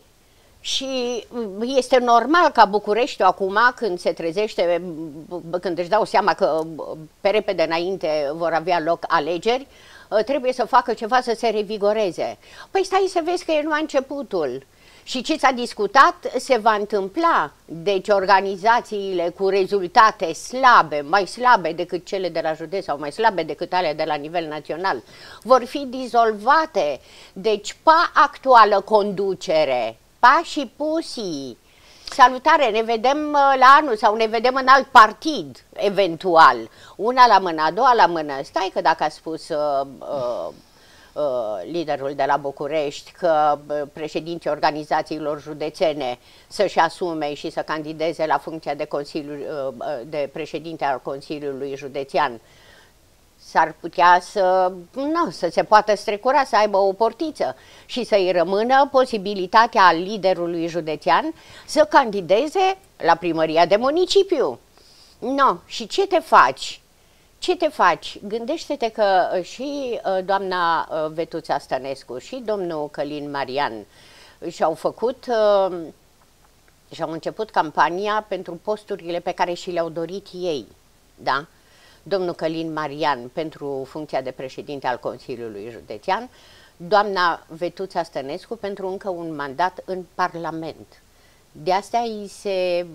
Și este normal ca Bucureștiul acum, când se trezește, când își dau seama că pe repede înainte vor avea loc alegeri, trebuie să facă ceva să se revigoreze. Păi stai să vezi că e numai începutul. Și ce s-a discutat se va întâmpla. Deci organizațiile cu rezultate slabe, mai slabe decât cele de la județ sau mai slabe decât ale de la nivel național, vor fi dizolvate. Deci pa actuală conducere, pa și pusii. Salutare, ne vedem la anul sau ne vedem în alt partid, eventual. Una la mână, a doua la mână. Stai că dacă a spus... Uh, uh, liderul de la București, că președinții organizațiilor județene să-și asume și să candideze la funcția de, consiliu, de președinte al Consiliului Județean. S-ar putea să, nu, să se poată strecura, să aibă o portiță și să-i rămână posibilitatea liderului județean să candideze la primăria de municipiu. No, și ce te faci? Ce te faci? Gândește-te că și doamna Vetuța Stănescu și domnul Călin Marian și-au făcut, și-au început campania pentru posturile pe care și le-au dorit ei, da? Domnul Călin Marian pentru funcția de președinte al Consiliului Județean, doamna Vetuța Stănescu pentru încă un mandat în Parlament. De astea îi se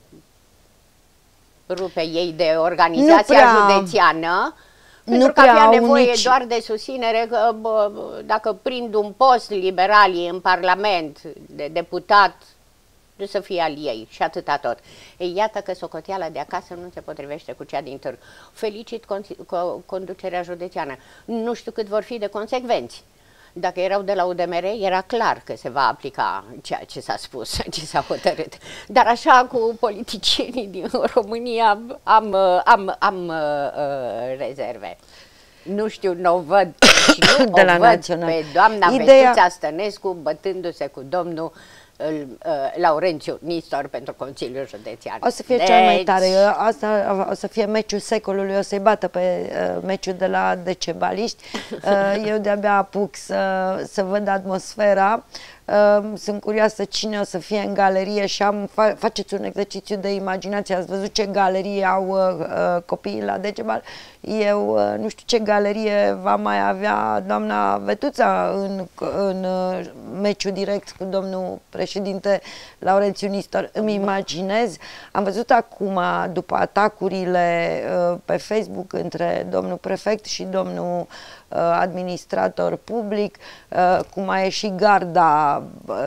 rupe ei de organizația prea, județeană, pentru că avea nevoie nici... doar de susținere, că bă, dacă prind un post liberalii în Parlament de deputat, de să fie al ei și atâta tot. Ei, iată că socoteala de acasă nu se potrivește cu cea din târg. Felicit conducerea județeană. Nu știu cât vor fi de consecvenți. Dacă erau de la U D M R, era clar că se va aplica ceea ce s-a spus, ce s-a hotărât. Dar așa, cu politicienii din România, am, am, am uh, rezerve. Nu știu, nu o văd, nu de o la văd național. Pe doamna Ideea... Vetuța Stănescu bătându-se cu domnul uh, Laurențiu Nistor pentru Consiliul Județean. O să fie deci... cel mai tare. Asta o să fie meciul secolului, o să-i bată pe uh, meciul de la decebaliști. Uh, eu de-abia apuc să, să văd atmosfera. Uh, sunt curioasă cine o să fie în galerie și am, fa faceți un exercițiu de imaginație. Ați văzut ce galerie au uh, copiii la Decebal? Eu uh, nu știu ce galerie va mai avea doamna Vetuța în, în uh, meciul direct cu domnul președinte Laurențiu Nistor. Îmi imaginez. Am văzut acum, după atacurile uh, pe Facebook între domnul prefect și domnul administrator public, cum a ieșit garda,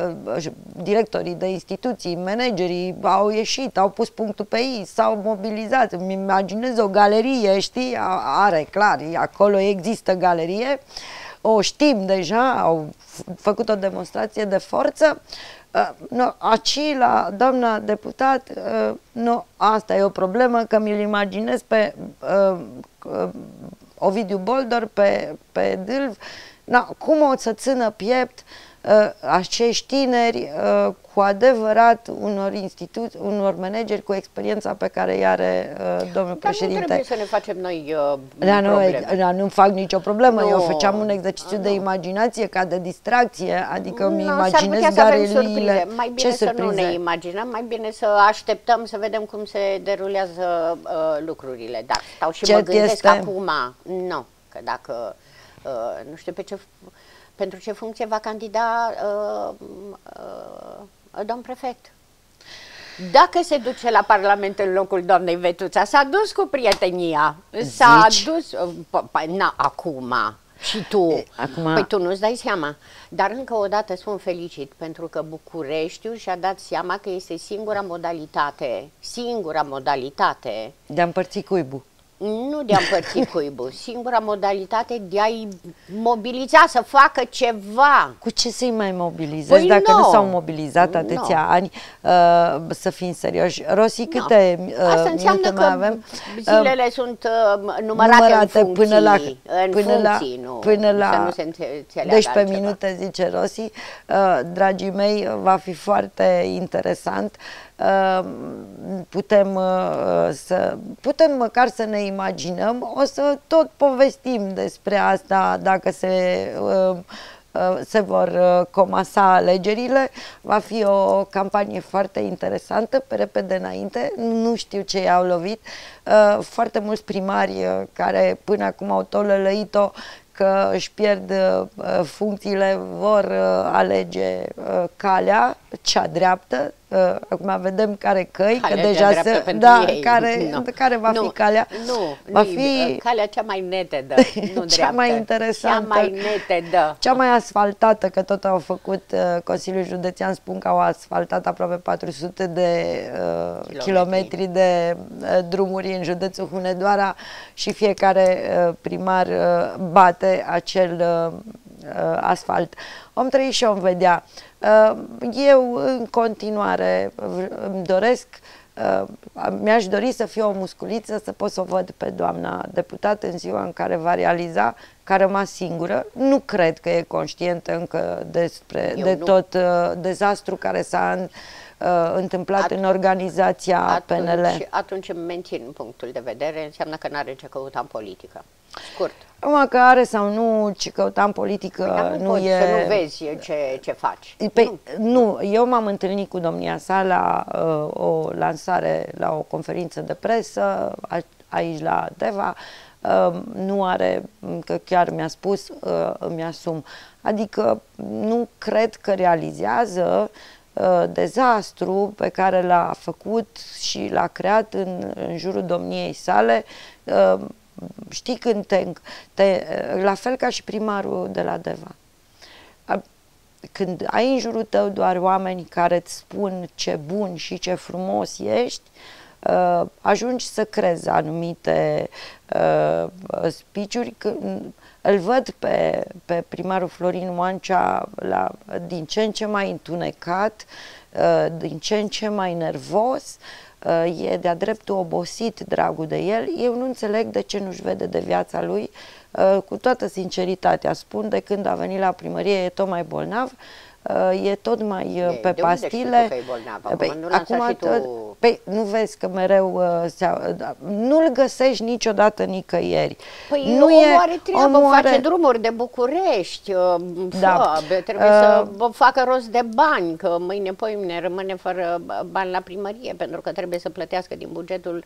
directorii de instituții, managerii au ieșit, au pus punctul pe ei, s-au mobilizat. Îmi imaginez o galerie, știi, are clar, acolo există galerie, o știm deja, au făcut o demonstrație de forță. Uh, no, aci la doamna deputat, uh, no, asta e o problemă, că mi-l imaginez pe uh, uh, Ovidiu Boldor, pe, pe Dâlv, na, cum o să țină piept uh, acești tineri uh, cu adevărat unor instituții, unor manageri cu experiența pe care îi are uh, domnul Dar președinte. Nu trebuie să ne facem noi uh, da, nu, da, nu fac nicio problemă. Nu. Eu făceam un exercițiu nu. de imaginație ca de distracție, adică îmi imaginez galeriile. Mai bine Ce să surprize? nu ne imaginăm, mai bine să așteptăm să vedem cum se derulează uh, lucrurile. Dar stau și Ce mă gândesc este? acum, nu, că dacă, uh, nu știu pe ce, pentru ce funcție va candida uh, uh, domn prefect. Dacă se duce la Parlament în locul doamnei Vetuța, s-a dus cu prietenia, s-a dus, na, acum, și tu, acum... păi tu nu-ți dai seama. Dar încă o dată spun felicit, pentru că Bucureștiul și-a dat seama că este singura modalitate, singura modalitate de a împărți cuibul. Nu de a împărți cuibul, singura modalitate de a-i mobiliza, să facă ceva. Cu ce să-i mai mobilizezi Păi dacă no. nu s-au mobilizat atâția no. ani, uh, să fim serioși? Rosi, câte no. uh, Asta înseamnă că avem? zilele uh, sunt uh, numărate, numărate în funcții, până la, în până funcții, la, nu, până la să nu se înțeleagă doisprezece altceva. minute, zice Rosi. Uh, dragii mei, va fi foarte interesant. Uh, putem uh, să putem măcar să ne imaginăm, o să tot povestim despre asta dacă se uh, uh, se vor uh, comasa alegerile. Va fi o campanie foarte interesantă, pe repede înainte, nu știu ce i-au lovit. Uh, foarte mulți primari uh, care până acum au tot lălăit-o că își pierd uh, funcțiile, vor uh, alege uh, calea, cea dreaptă. Uh, acum vedem care căi, calea că deja de se, da, ei. care, No. care va nu, fi calea. Nu, va nu fi calea cea mai netedă, nu cea dreaptă, mai interesantă, cea mai netedă. Cea mai asfaltată, că tot au făcut uh, Consiliul Județean, spun că au asfaltat aproape patru sute de uh, kilometri de uh, drumuri în județul Hunedoara și fiecare uh, primar uh, bate acel uh, uh, asfalt. Om trăi și om vedea. Uh, eu în continuare îmi doresc, uh, mi-aș dori să fiu o musculiță, să pot să o văd pe doamna deputat în ziua în care va realiza că a rămas singură. Nu cred că e conștientă încă despre Eu de nu. tot uh, dezastru care s-a uh, întâmplat At în organizația atunci, P N L. Atunci îmi mențin punctul de vedere, înseamnă că n-are ce căuta în politică. Scurt. Acum că are sau nu ce căuta în politică, Păi, nu, nu poți e... să nu vezi ce, ce faci. Pe, nu. nu, eu m-am întâlnit cu domnia sa la uh, o lansare, la o conferință de presă a, aici la Deva. Uh, nu are, că chiar mi-a spus, uh, îmi asum. Adică nu cred că realizează uh, dezastru pe care l-a făcut și l-a creat în, în jurul domniei sale. Uh, știi când te, te... La fel ca și primarul de la Deva. Când ai în jurul tău doar oameni care îți spun ce bun și ce frumos ești, uh, ajungi să crezi anumite uh, speech-uri. Îl văd pe, pe primarul Florin Oancea la, din ce în ce mai întunecat, uh, din ce în ce mai nervos, uh, e de-a dreptul obosit dragul de el. Eu nu înțeleg de ce nu-și vede de viața lui. Uh, cu toată sinceritatea spun, de când a venit la primărie e tot mai bolnav, uh, e tot mai uh, e, pe de pastile. unde știi tu că e bolnav? Acum, Păi, nu acum și tot, tu... păi, nu vezi că mereu uh, se, uh, nu-l găsești niciodată nicăieri. Păi nu omul e, are treabă, omul face are... drumuri de București, uh, Da. fă, trebuie Uh, să facă rost de bani, că mâine, poimine rămâne fără bani la primărie, pentru că trebuie să plătească din bugetul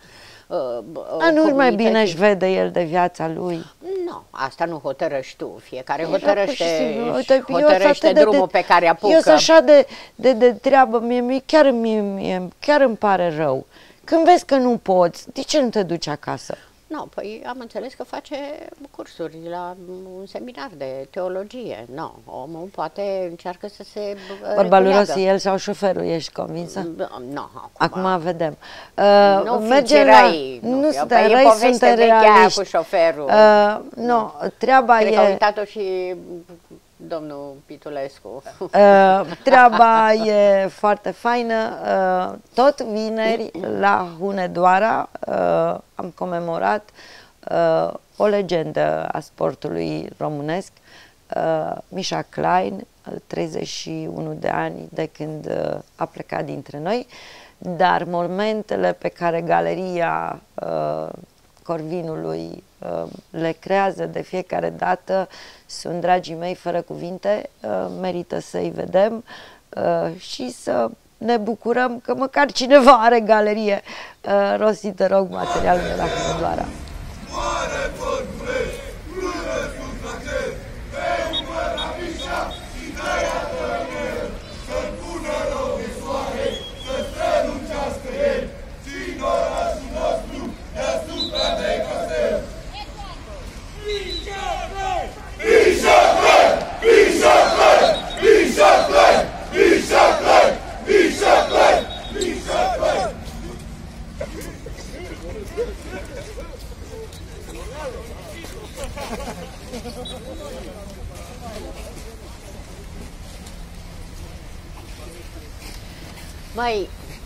A, nu mai bine își vede el de viața lui. Nu, asta nu hotărăști tu. Fiecare Era hotărăște, pur și simplu, uite, eu hotărăște sunt atât drumul de, pe care apucă. Eu sunt așa de, de, de treabă, mie, mie, chiar, mie, mie, chiar îmi pare rău. Când vezi că nu poți, de ce nu te duci acasă? Nu, păi am înțeles că face cursuri la un seminar de teologie. Nu, omul poate încearcă să se Bărbaluros el sau șoferul, ești convinsă? Nu, acum. Acum vedem. Uh, nu mergem fiți răi. La... Nu, nu suntem răi, suntem realiști. cu șoferul. Uh, nu, treaba Cred e... că a uitat-o și domnul Pitulescu. Uh, treaba e foarte faină. Uh, tot vineri la Hunedoara uh, am comemorat uh, o legendă a sportului românesc, uh, Misha Klein, treizeci și unu de ani de când uh, a plecat dintre noi, dar momentele pe care galeria uh, Corvinului uh, le creează de fiecare dată sunt, dragii mei, fără cuvinte, uh, merită să-i vedem uh, și să ne bucurăm că măcar cineva are galerie. Uh, Rosi, te rog, materialul de la Hunedoara. Mai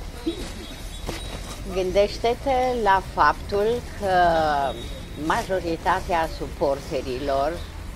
gândește-te la faptul că majoritatea suporterilor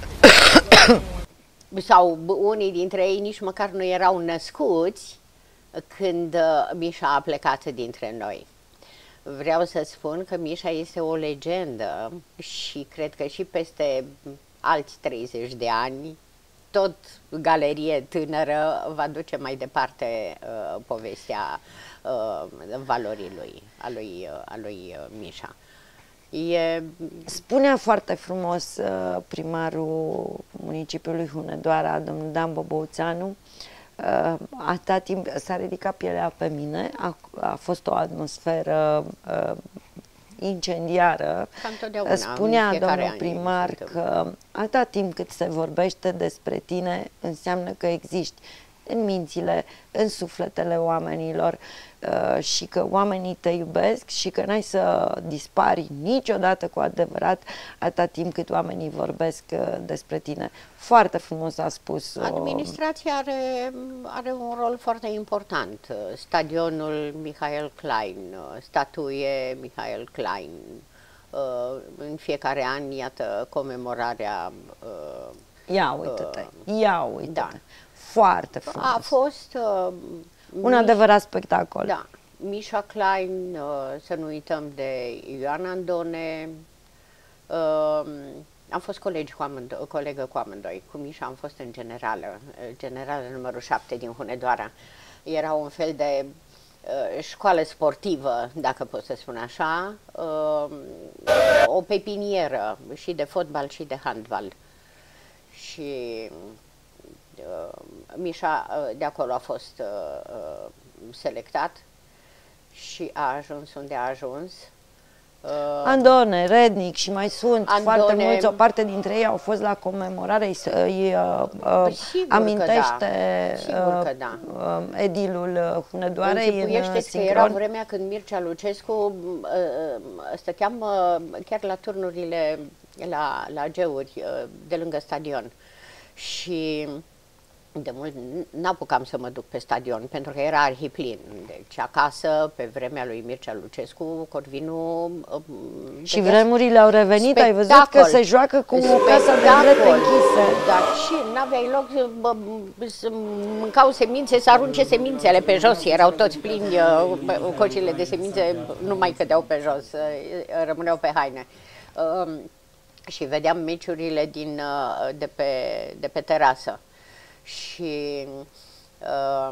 sau unii dintre ei nici măcar nu erau născuți când Misha a plecat dintre noi. Vreau să spun că Misha este o legendă și cred că și peste alți treizeci de ani tot galerie tânără va duce mai departe uh, povestea uh, valorii lui, a lui, uh, a lui uh, Misha. E... Spunea foarte frumos uh, primarul municipiului Hunedoara, domnul Dan Bobouțanu, uh, atâta timp s-a ridicat pielea pe mine, a, a fost o atmosferă uh, incendiară. Spunea domnul primar că atâta timp cât se vorbește despre tine, înseamnă că existi în mințile, în sufletele oamenilor. uh, și că oamenii te iubesc și că n-ai să dispari niciodată cu adevărat atâta timp cât oamenii vorbesc uh, despre tine. Foarte frumos a spus. Uh, Administrația are, are un rol foarte important. Stadionul Michael Klein, statuie Michael Klein, uh, în fiecare an, iată, comemorarea uh, Ia uite-te, ia uite-te. Da. Foarte frumos. A fost uh, un adevărat spectacol. Da. Misha Klein, uh, să nu uităm de Ioan Andone. Uh, am fost colegi cu amândoi, colegă cu amândoi. Cu Misha am fost în generală, generală numărul șapte din Hunedoara. Era un fel de uh, școală sportivă, dacă pot să spun așa, uh, o pepinieră și de fotbal și de handbal. Și uh, Misha uh, de acolo a fost uh, uh, selectat și a ajuns unde a ajuns. Uh, Andone, Rednic și mai sunt Andone, foarte mulți, o parte dintre ei au fost la comemorare, îi, îi uh, uh, amintește da. Uh, da. uh, edilul Hunedoarei în sincron. Că era vremea când Mircea Lucescu uh, stăteam uh, chiar la turnurile la, la geuri uh, de lângă stadion și de mult n-apucam să mă duc pe stadion pentru că era arhiplin. Deci acasă, pe vremea lui Mircea Lucescu, Corvinu... Și vremurile au revenit, spectacol. Ai văzut că se joacă cu o casă de bilete închisă. Dar și n-aveai loc, bă, să mâncau semințe, să arunce semințele pe jos, erau toți plini, cocile de semințe nu mai cădeau pe jos, rămâneau pe haine. Și vedeam meciurile din, de, pe, de pe terasă. Și uh,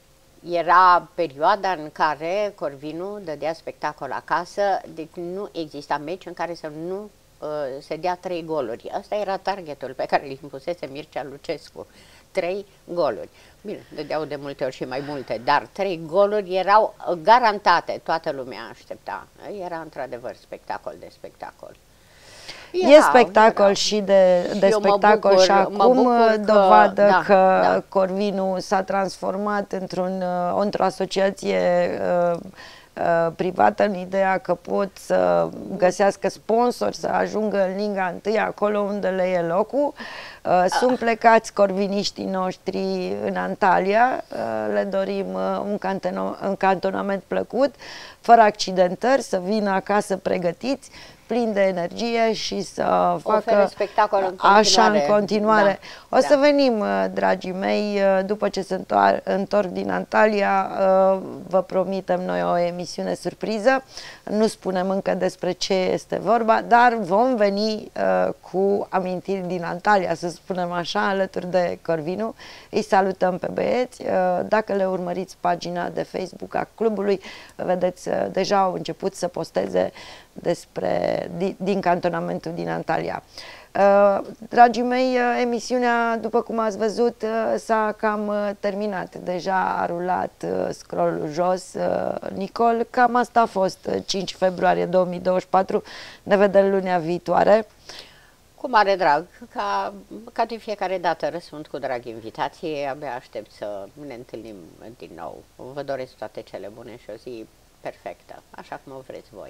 era perioada în care Corvinu dădea spectacol acasă, deci nu exista meci în care să nu uh, se dea trei goluri. Asta era targetul pe care îl impusese Mircea Lucescu. Trei goluri. Bine, dădeau de multe ori și mai multe, dar trei goluri erau garantate, toată lumea aștepta. Era într-adevăr spectacol de spectacol. Era, e spectacol era. și de, de spectacol bucur, și acum dovadă că, da, că da. Corvinu s-a transformat într-un, într-o asociație uh, uh, privată în ideea că pot să găsească sponsori, să ajungă în Liga unu, acolo unde le e locul. Uh, sunt plecați corviniștii noștri în Antalya, uh, le dorim uh, un, canteno, un cantonament plăcut, fără accidentări, să vină acasă pregătiți, plin de energie și să facă spectacol în așa în continuare. Da, o să da. venim, dragii mei, după ce se întorc din Antalya, vă promitem noi o emisiune surpriză. Nu spunem încă despre ce este vorba, dar vom veni cu amintiri din Antalya, să spunem așa, alături de Corvinu. Îi salutăm pe băieți. Dacă le urmăriți pagina de Facebook a clubului, vedeți, deja au început să posteze despre din, din cantonamentul din Antalya. Uh, dragii mei, uh, emisiunea, după cum ați văzut, uh, s-a cam uh, terminat. Deja a rulat uh, scrollul jos. Uh, Nicol, cam asta a fost uh, cinci februarie două mii douăzeci și patru. Ne vedem lunea viitoare. Cu mare drag, ca, ca de fiecare dată răspund cu drag invitație. Abia aștept să ne întâlnim din nou. Vă doresc toate cele bune și o zi perfectă, așa cum o vreți voi.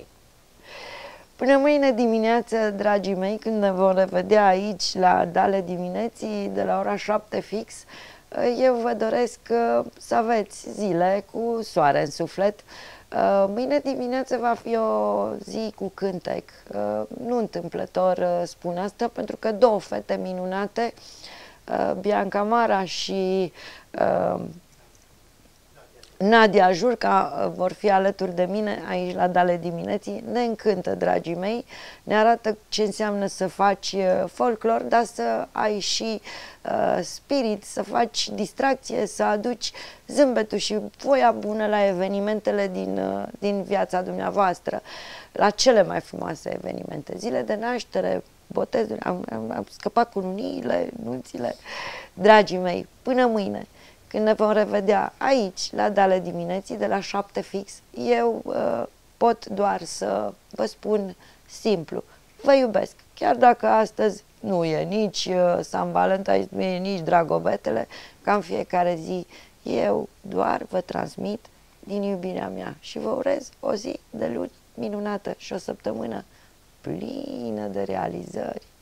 Până mâine dimineață, dragii mei, când ne vom revedea aici la Dale Dimineții, de la ora șapte fix, eu vă doresc să aveți zile cu soare în suflet. Mâine dimineață va fi o zi cu cântec. Nu întâmplător spun asta, pentru că două fete minunate, Bianca Mara și Nadia Jurca, vor fi alături de mine aici la Dale Dimineții. Ne încântă, dragii mei, ne arată ce înseamnă să faci folclor, dar să ai și uh, spirit, să faci distracție, să aduci zâmbetul și voia bună la evenimentele din, uh, din viața dumneavoastră, la cele mai frumoase evenimente, zile de naștere, botezuri, am, am, am scăpat cu nuniile, nunțile. Dragii mei, până mâine, când ne vom revedea aici, la Dale Dimineții, de la șapte fix, eu uh, pot doar să vă spun simplu, vă iubesc. Chiar dacă astăzi nu e nici uh, San Valentin, nu e nici Dragobetele, ca în fiecare zi, eu doar vă transmit din iubirea mea și vă urez o zi de luni minunată și o săptămână plină de realizări.